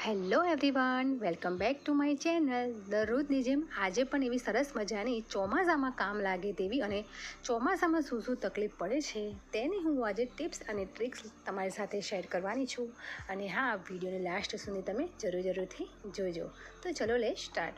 Hello everyone, welcome back to my channel. દરરોજની જેમ આજે પણ એવી સરસ મજાની ચોમાસામાં કામ લાગે તેવી અને ચોમાસામાં શું શું તકલીફ પડે છે તેની હું આજે ટિપ્સ અને ટ્રિક્સ તમારી સાથે શેર કરવાની છું. અને હા, વિડીયોને લાસ્ટ સુધી તમે જરૂરથી જોજો. તો ચલો લે સ્ટાર્ટ.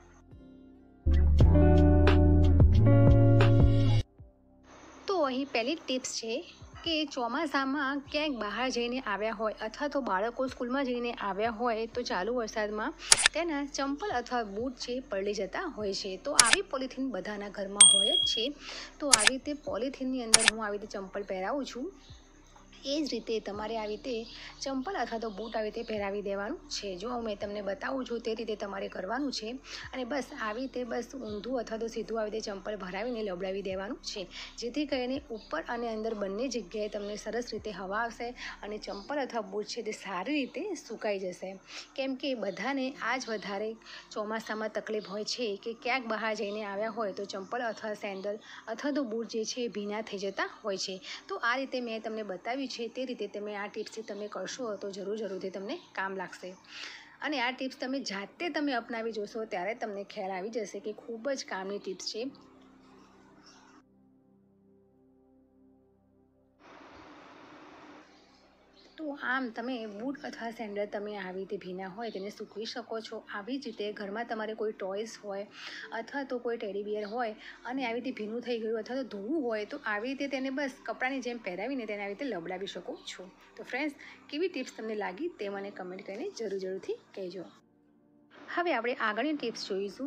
તો અહીં પહેલી ટિપ્સ છે કે ચોમાસામાં ક્યાંક બહાર જઈને આવ્યા હોય અથવા તો બાળકો સ્કૂલમાં જઈને આવ્યા હોય તો ચાલુ વરસાદમાં તેના ચંપલ અથવા બૂટ છે પલળી જતા હોય છે. તો આવી પોલિથીન બધાના ઘરમાં હોય જ છે. તો આવી રીતે પોલિથીનની અંદર હું આવી રીતે ચંપલ પહેરાવું છું. એ જ રીતે તમારે આવી રીતે ચંપલ અથવા તો બૂટ આવી રીતે પહેરાવી દેવાનું છે. જો મેં તમને બતાવું છું તે રીતે તમારે કરવાનું છે. અને બસ આવી રીતે ઊંધું અથવા તો સીધું આવી રીતે ચંપલ ભરાવીને લબડાવી દેવાનું છે, જેથી કરીને ઉપર અને અંદર બંને જગ્યાએ તમને સરસ રીતે હવા આવશે અને ચંપલ અથવા બૂટ છે તે સારી રીતે સુકાઈ જશે. કેમ કે બધાને આ જ વધારે ચોમાસામાં તકલીફ હોય છે કે ક્યાંક બહાર જઈને આવ્યા હોય તો ચંપલ અથવા સેન્ડલ અથવા તો બૂટ જે છે ભીના થઈ જતા હોય છે. તો આ રીતે મેં તમને બતાવ્યું છે તે રીતે તમે આ ટિપ્સથી તમે કરશો તો જરૂરથી તમને કામ લાગશે. અને આ ટિપ્સ તમે જાતે અપનાવી જોશો ત્યારે તમને ખ્યાલ આવી જશે કે ખૂબ જ કામની ટિપ્સ છે. તો આમ તમે બૂટ અથવા સેન્ડલ તમે આવી રીતે ભીના હોય તેને સૂકવી શકો છો. આવી જ રીતે ઘરમાં તમારે કોઈ ટોયસ હોય અથવા તો કોઈ ટેડી બિયર હોય અને આવી રીતે ભીનું થઈ ગયું અથવા તો ધોવું હોય તો આવી રીતે તેને બસ કપડાની જેમ પહેરાવીને તેને આવી રીતે લબડાવી શકો છો. તો ફ્રેન્ડ્સ, કેવી ટિપ્સ તમને લાગી તે મને કમેન્ટ કરીને જરૂરથી કહેજો. હવે આપણે આગળની ટિપ્સ જોઈશું.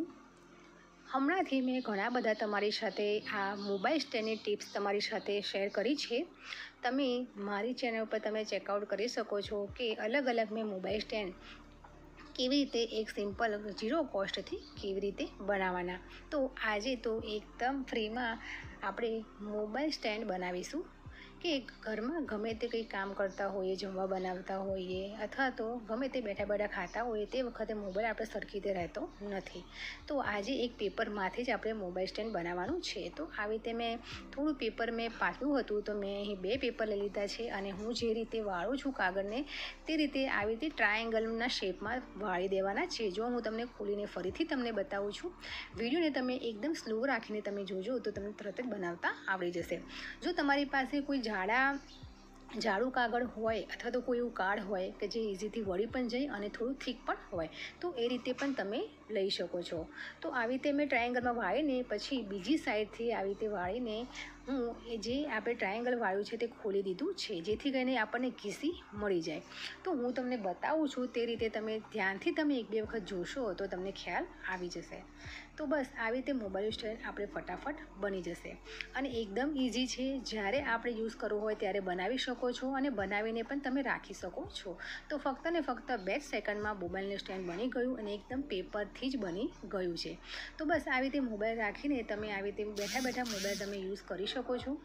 હમણાંથી મેં ઘણા બધા તમારી સાથે આ મોબાઈલ સ્ટેન્ડની ટિપ્સ તમારી સાથે શેર કરી છે. તમે મારી ચેનલ પર તમે ચેકઆઉટ કરી શકો છો કે અલગ મેં મોબાઈલ સ્ટેન્ડ કેવી રીતે એક સિમ્પલ 0 કોસ્ટથી કેવી રીતે બનાવવાના. તો આજે તો એકદમ ફ્રીમાં આપણે મોબાઈલ સ્ટેન્ડ બનાવીશું કે ઘરમાં ગમે તે કંઈ કામ કરતા હોઈએ, જમવા બનાવતા હોઈએ અથવા તો ગમે તે બેઠા ખાતા હોઈએ તે વખતે મોબાઈલ આપણે સરખી રીતે રહેતો નથી. તો આજે એક પેપરમાંથી જ આપણે મોબાઈલ સ્ટેન્ડ બનાવવાનું છે. તો આવી રીતે મેં થોડું પેપર મેં પાતળું હતું તો મેં અહીં 2 પેપર લઈ લીધા છે અને હું જે રીતે વાળું છું કાગળને તે રીતે આવી રીતે ટ્રાયેંગલના શેપમાં વાળી દેવાના છે. જો હું તમને ખોલીને ફરીથી તમને બતાવું છું. વિડીયોને તમે એકદમ સ્લો રાખીને તમે જોજો તો તમને તરત જ બનાવતા આવડી જશે. જો તમારી પાસે કોઈ જાડું કાગળ હોય અથવા તો કોઈ એવું કાર્ડ હોય કે જે ઇઝીથી વળી પણ જાય અને થોડું થીક પણ હોય તો એ રીતે પણ તમે લઈ શકો છો. તો આવી રીતે મેં ટ્રાયેંગલમાં વાળીને પછી બીજી સાઈડથી આવી રીતે વાળીને હું જે આપણે ટ્રાયેંગલ વાળ્યું છે તે ખોલી દીધું છે, જેથી કરીને આપણને ઘીસી મળી જાય. તો હું તમને બતાવું છું તે રીતે તમે ધ્યાનથી તમે 1-2 વખત જોશો તો તમને ખ્યાલ આવી જશે. તો બસ આવી રીતે મોબાઈલ સ્ટેન્ડ આપણે ફટાફટ બની જશે અને એકદમ ઇઝી છે. જ્યારે આપણે યુઝ કરવું હોય ત્યારે બનાવી શકો છો અને બનાવીને પણ તમે રાખી શકો છો. તો ફક્ત ને ફક્ત 2 સેકન્ડમાં મોબાઈલનું સ્ટેન્ડ બની ગયું અને એકદમ પેપરથી જ બની ગયું છે. તો બસ આવી રીતે મોબાઈલ રાખીને તમે આવી રીતે બેઠા મોબાઈલ તમે યુઝ કરી શકો છો.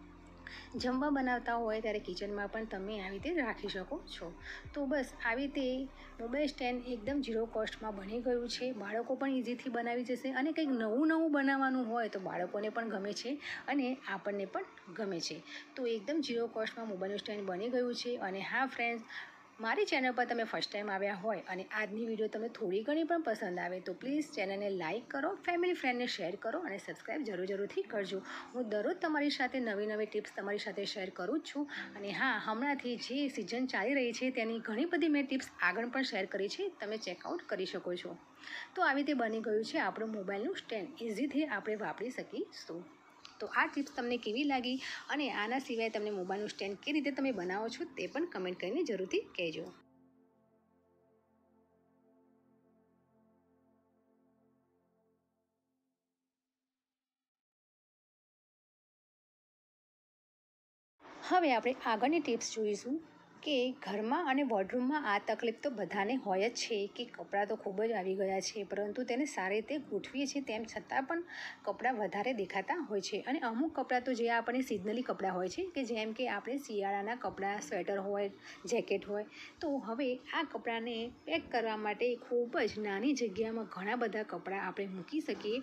જમવા બનાવતા હોય ત્યારે કિચનમાં પણ તમે આવી રીતે રાખી શકો છો. તો બસ આવી રીતે મોબાઈલ સ્ટેન્ડ એકદમ 0 કોસ્ટમાં બની ગયું છે. બાળકો પણ ઇઝીથી બનાવી જશે અને કંઈક નવું બનાવવાનું હોય તો બાળકોને પણ ગમે છે અને આપણને પણ ગમે છે. તો એકદમ 0 કોસ્ટમાં મોબાઈલનું સ્ટેન્ડ બની ગયું છે. અને હા ફ્રેન્ડ્સ, મારી ચેનલ પર તમે ફર્સ્ટ ટાઈમ આવ્યા હોય અને આજની વિડીયો તમને થોડી ઘણી પણ પસંદ આવે તો પ્લીઝ ચેનલને લાઇક કરો, ફેમિલી ફ્રેન્ડને શેર કરો અને સબસ્ક્રાઈબ જરૂરથી કરજો. હું દરરોજ તમારી સાથે નવી ટિપ્સ તમારી સાથે શેર કરું જ છું. અને હા, હમણાંથી જે સિઝન ચાલી રહી છે તેની ઘણી બધી મેં ટિપ્સ આગળ પણ શેર કરી છે, તમે ચેકઆઉટ કરી શકો છો. તો આવી રીતે બની ગયું છે આપણું મોબાઈલનું સ્ટેન્ડ. ઇઝીથી આપણે વાપરી શકીશું. તો આ ટિપ્સ તમને કેવી લાગી અને આના સિવાય તમને મોબાઈલનું સ્ટેન્ડ કેવી રીતે તમે બનાવો છો તે પણ કમેન્ટ કરીને જરૂરથી કહેજો. હવે આપણે આગળની ટિપ્સ જોઈશું કે ઘરમાં અને વોર્ડરૂમમાં આ તકલીફ તો બધાને હોય જ છે કે કપડાં તો ખૂબ જ આવી ગયા છે, પરંતુ તેને સારી રીતે ગોઠવીએ છીએ તેમ છતાં પણ કપડાં વધારે દેખાતા હોય છે. અને અમુક કપડાં તો જે આપણે સિઝનલી કપડાં હોય છે કે જેમ કે આપણે શિયાળાના કપડાં, સ્વેટર હોય, જેકેટ હોય. તો હવે આ કપડાંને પેક કરવા માટે ખૂબ જ નાની જગ્યામાં ઘણા બધા કપડાં આપણે મૂકી શકીએ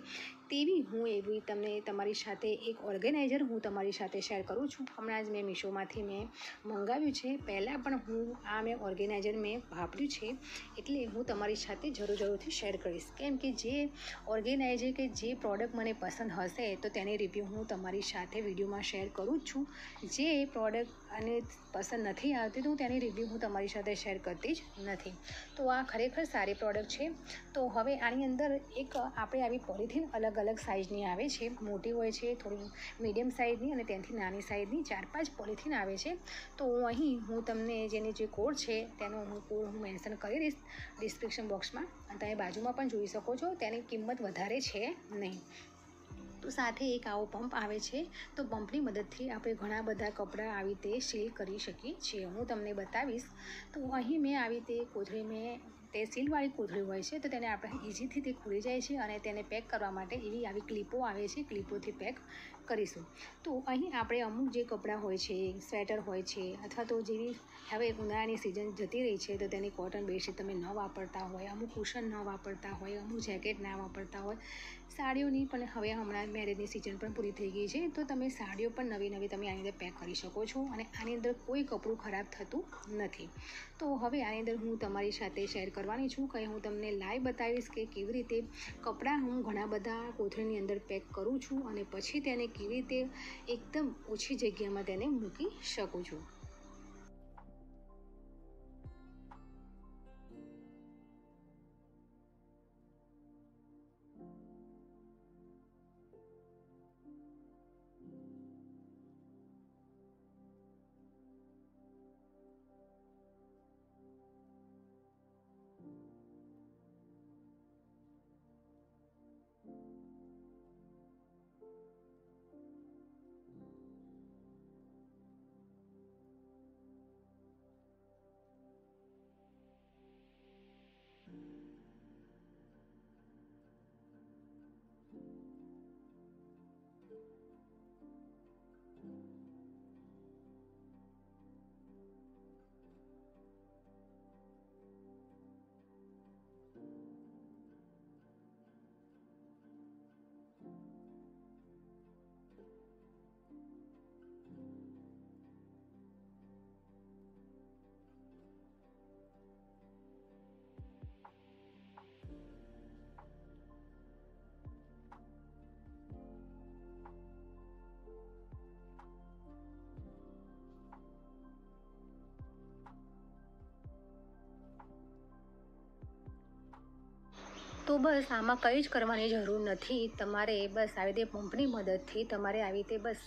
તેવી હું એવી તમને તમારી સાથે એક ઓર્ગેનાઇઝર હું તમારી સાથે શેર કરું છું. હમણાં જ મેં મીશોમાંથી મેં મંગાવ્યું છે. પહેલાં પણ હું મેં ઓર્ગેનાઇઝર મેં વાપર્યું છે, એટલે હું તમારી સાથે જરૂરથી શેર કરીશ. કેમ કે જે ઓર્ગેનાઇઝર કે જે પ્રોડક્ટ મને પસંદ હશે તો તેની રિવ્યૂ હું તમારી સાથે વિડીયોમાં શેર કરું જ છું. જે પ્રોડક્ટ અને પસંદ નથી આવતી તો તેની રિવ્યૂ હું તમારી સાથે શેર કરતી જ નથી. તો આ ખરેખર સારી પ્રોડક્ટ છે. તો હવે આની અંદર એક આપણે આવી પોલિથીન અલગ સાઇઝની આવે છે. મોટી હોય છે, થોડી મીડિયમ સાઇઝની અને તેનાથી નાની સાઇઝની 4-5 પોલિથીન આવે છે. તો અહીં હું તમને જેની જે કોડ છે તેનો કોડ હું મેન્શન કરી દઈશ ડિસ્ક્રિપ્શન બોક્સમાં, અને તમે બાજુમાં પણ જોઈ શકો છો. તેની કિંમત વધારે છે નહીં. તો સાથે એક આવો પંપ આવે છે. તો પંપની મદદથી આપણે ઘણા બધા કપડાં આવી રીતે સીલ કરી શકીએ છીએ. હું તમને બતાવીશ. તો અહીં મેં આવી રીતે કોથળી તે સીલવાળી કોથળી હોય છે, તો તેને આપણે ઇઝીથી તે ખુલી જાય છે, અને તેને પેક કરવા માટે આવી ક્લિપો આવે છે. ક્લિપોથી પેક કરીશું. તો અહીં આપણે અમુક જે કપડાં હોય છે, સ્વેટર હોય છે, અથવા તો જેવી હવે ઉનાળાની સિઝન જતી રહી છે તો તેની કોટન બેડશીટ તમે ન વાપરતા હોય, અમુક કુશન ન વાપરતા હોય, અમુક જેકેટ ના વાપરતા હોય, સાડીઓની પણ હવે હમણાં મેરેજની સિઝન પણ પૂરી થઈ ગઈ છે, તો તમે સાડીઓ પણ નવી તમે આની અંદર પેક કરી શકો છો, અને આની અંદર કોઈ કપડું ખરાબ થતું નથી. તો હવે આની અંદર હું તમારી સાથે શેર કરવાની છું કે હું તમને લાઈવ બતાવીશ કે કેવી રીતે કપડાં હું ઘણા બધા કોથળીની અંદર પેક કરું છું, અને પછી તેને કેવી રીતે એકદમ ઓછી જગ્યામાં તેને મૂકી શકું છું. તો બસ આમાં કંઈ જ કરવાની જરૂર નથી. તમારે બસ આવી રીતે પંપની મદદથી તમારે આવી રીતે બસ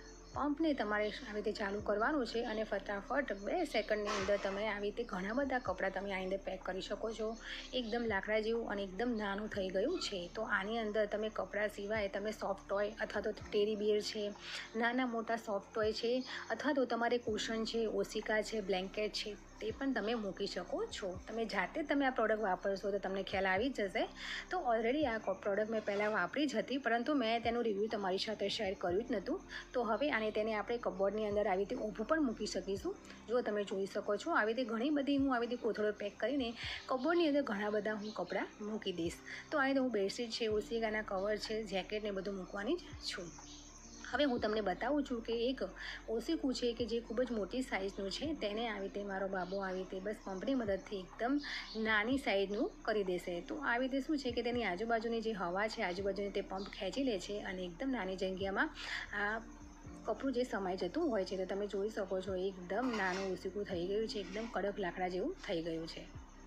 પંપને તમારે આવી રીતે ચાલુ કરવાનું છે, અને ફટાફટ 2 સેકન્ડની અંદર તમે આવી રીતે ઘણા બધા કપડાં તમે આની અંદર પેક કરી શકો છો. એકદમ લાકડા જેવું અને એકદમ નાનું થઈ ગયું છે. તો આની અંદર તમે કપડાં સિવાય તમે સોફ્ટ ટોય અથવા તો ટેડી બિયર છે, નાના મોટા સોફ્ટ ટોય છે, અથવા તો તમારે કુશન છે, ઓશિકા છે, બ્લેન્કેટ છે, તે પણ તમે મૂકી શકો છો. તમે જાતે તમે આ પ્રોડક્ટ વાપરશો તો તમને ખ્યાલ આવી જશે. તો ઓલરેડી આ પ્રોડક્ટ મેં પહેલાં વાપરી જ હતી, પરંતુ મેં તેનું રિવ્યૂ તમારી સાથે શેર કર્યું જ નહોતું. તો હવે તેને આપણે કબોર્ડની અંદર આવી રીતે ઊભું પણ મૂકી શકીશું. જો તમે જોઈ શકો છો આવી રીતે ઘણી બધી હું આવી રીતે કોથળીઓ પેક કરીને કબોર્ડની અંદર ઘણા બધા હું કપડાં મૂકી દઈશ. તો આવી રીતે હું બેડશીટ છે, ઓશિકાના કવર છે, જેકેટ ને બધું મૂકવાની જ છું. હવે હું તમને બતાવું છું કે એક ઓશિકું છે કે જે ખૂબ જ મોટી સાઇઝનું છે, તેને આવી રીતે મારો બાબો આવી રીતે બસ પંપની મદદથી એકદમ નાની સાઇઝનું કરી દેશે. તો આવી રીતે શું છે કે તેની આજુબાજુની જે હવા છે, આજુબાજુની તે પંપ ખેંચી લે છે, અને એકદમ નાની જગ્યામાં આ કપડું જે સમાઈ જતું હોય છે. તો તમે જોઈ શકો છો એકદમ નાનું ઓશિકું થઈ ગયું છે, એકદમ કડક લાકડા જેવું થઈ ગયું છે.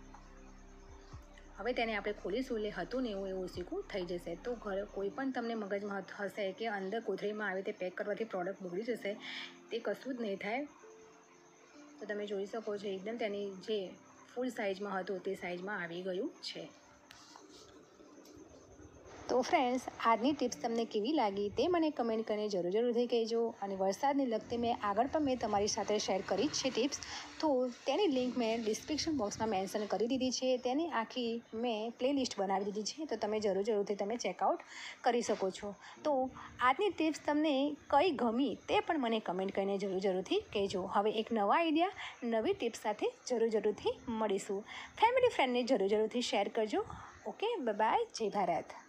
હવે તેને આપણે ખોલીશું એટલે હતું ને એવું ઓશિકું થઈ જશે. તો કોઈ પણ તમને મગજમાં હશે કે અંદર કોથળીમાં આવી રીતે પેક કરવાથી પ્રોડક્ટ બગડી જશે, તે કશું જ નહીં થાય. તો તમે જોઈ શકો છો એકદમ તેની જે ફૂલ સાઇઝમાં હતું તે સાઇઝમાં આવી ગયું છે. તો ફ્રેન્ડ્સ, આજની ટિપ્સ તમને કેવી લાગી તે મને કમેન્ટ કરીને જરૂરથી કહેજો. અને વરસાદને લગતી મેં આગળ પણ મેં તમારી સાથે શેર કરી જ છે ટિપ્સ, તો તેની લિંક મેં ડિસ્ક્રિપ્શન બોક્સમાં મેન્શન કરી દીધી છે. તેની આખી મેં પ્લેલિસ્ટ બનાવી દીધી છે, તો તમે જરૂરથી તમે ચેકઆઉટ કરી શકો છો. તો આજની ટિપ્સ તમને કઈ ગમી તે પણ મને કમેન્ટ કરીને જરૂરથી કહેજો. હવે એક નવા આઈડિયા, નવી ટિપ્સ સાથે જરૂરથી મળીશું. ફેમિલી ફ્રેન્ડને જરૂરથી શેર કરજો. ઓકે, બાય બાય, જય ભારત.